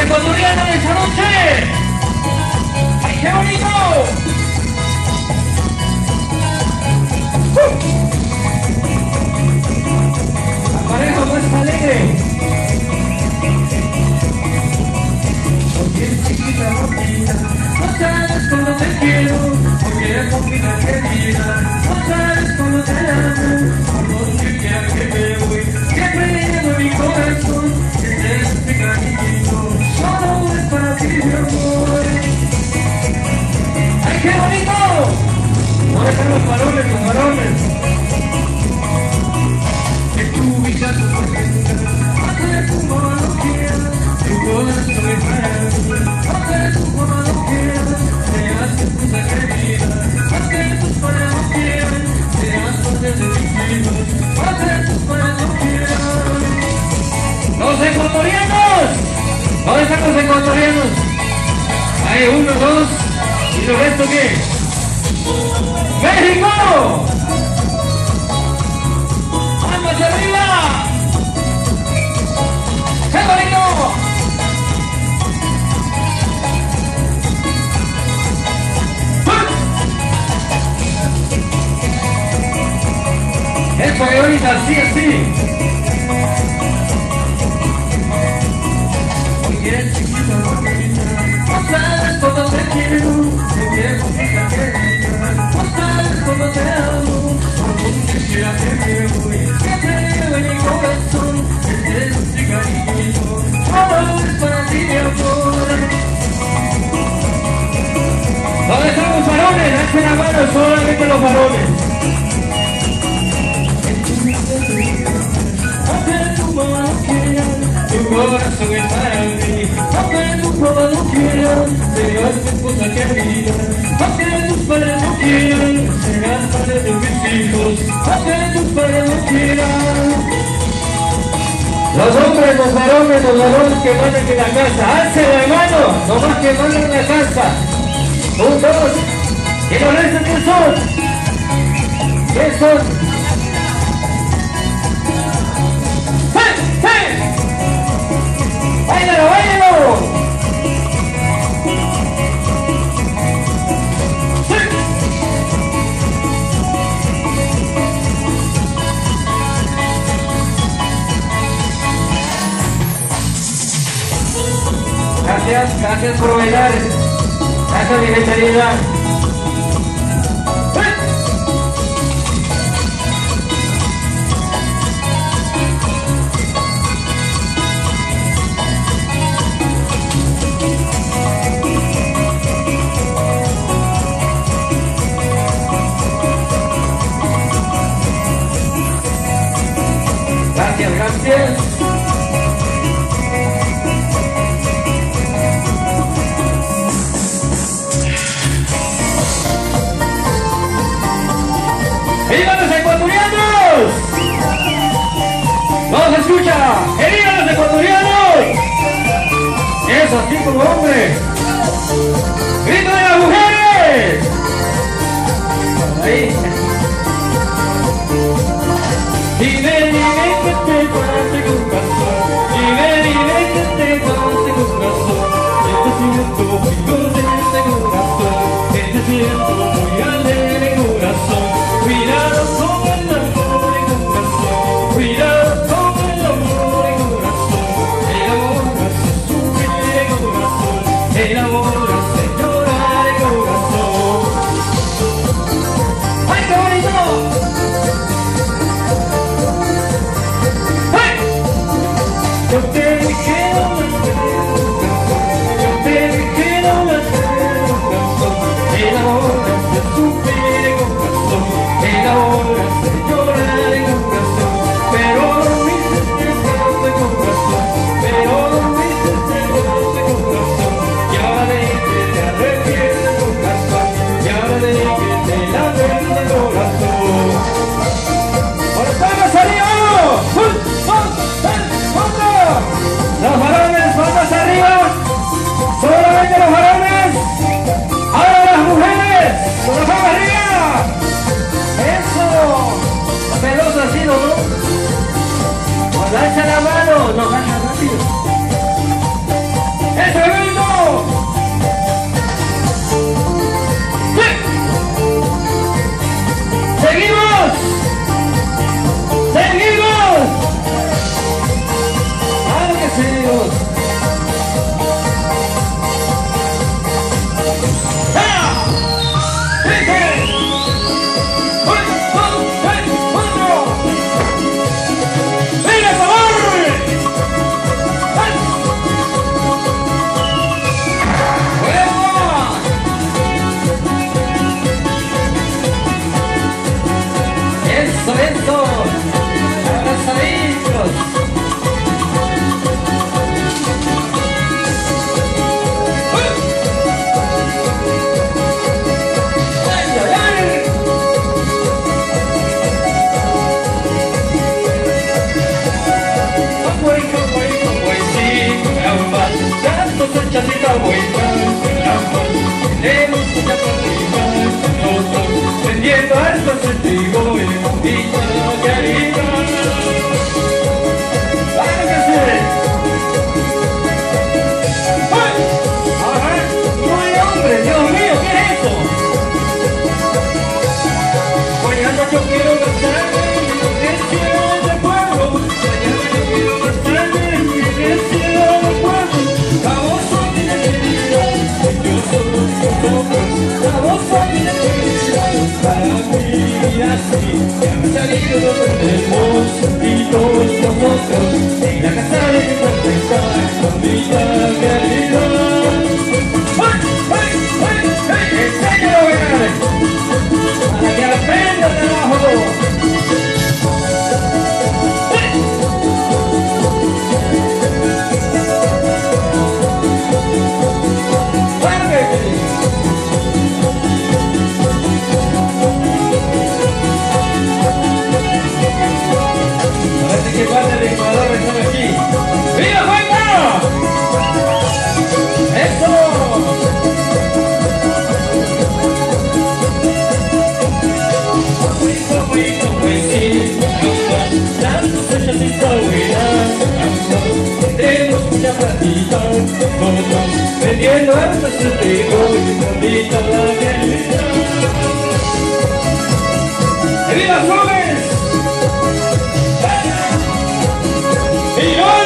ecuatorianos de esa noche. ¡Ay, qué bonito! La pareja más alegre. Porque chiquita bonita, no sabes cómo te quiero, porque es bonita querida, no sabes cómo te amo, como si quiera que me voy, siempre llevo mi corazón, que este cariñito, solo es para ti, mi amor. ¡Ay, qué bonito! No dejan los varones, los varones. Que tu vida, tu fuerza, hazle como lo quieras, tu corazón es para mí, hazle como lo quieras, seas tu esposa querida, hazle tus padres lo quieran, seas parte de mis hijos, hazle tus padres lo quieran. ¡Los ecuatorianos! ¿Dónde están los ecuatorianos? Hay uno, dos, ¿y los restos qué? ¡México! ¡Vamos arriba! ¡Qué bonito! Eso que ahorita, así, así. Oye, chiquita, no sabes cómo te quiero, oye, bonita querida, no sabes cómo te amo, como quisiera que me voy, siempre llevo en mi corazón, este cariñito, solo es para ti, mi amor. ¿Dónde están los varones? Alcen la mano, solamente los varones. Aunque tu mamá no quiera, tu corazón es para mí. Aunque tu mamá no quiera, serás mi esposa querida. Aunque tus padres no quieran, serás padre de mis hijos. Aunque tus padres no quieran. Los hombres, los varones que mandan en la casa, alcen la mano, nomás que mandan en la casa. Un, dos, y los restos ¿qué son? ¿Qué son? ¡Báilalo, báilalo! ¡Sí! Gracias por bailar. Gracias, mi veterinaria. Gracias. ¡Viva los ecuatorianos! ¡Vamos a escuchar! ¡Que vivan los ecuatorianos! ¡Eso, así como hombre! ¡Grito de las mujeres! Ahí. Dime que te pase con razón, dime que te pase con razón, que te siento muy contenta corazón, que te siento muy alegre corazón, cuidado con el amor y corazón, cuidado con el amor y corazón, el amor hace sufrir corazón, el amor hace llorar corazón. ¡Ay, qué bonito! Yo te dije no me yo te dije no me el amor hace sufrir corazón, el amor hace llorar corazón, pero no me hiciste corazón, pero no me hiciste corazón, ya de cosechacita buena, tenemos mucha partida, nosotros vendiendo harto sentido y bombita querida. ¡Váyase! ¡Ay! ¡Ajá! ¡Ay, hombre! ¡Dios mío! ¿Qué es eso? Mañana yo quiero gastarme en el cielo del pueblo. Mañana yo quiero gastarme en el cielo del pueblo. La voz tiene querida, yo soy un poco. La voz tiene querida, para mí así. Ya me salido los enfermos y todos nosotros en la casa de nuestra está con vida querida. ¡Ay! ¡Ay! ¡Ay! ¡Ay! ¡Enséñalo, venga! Para que aprenda de abajo. Parece que parte del Ecuador están aquí. ¡Viva Juanca! ¡Eso! Tenemos mucha platita, vendiendo hasta su trigo y bonita la realidad. ¡Viva jóvenes! ¡Y no!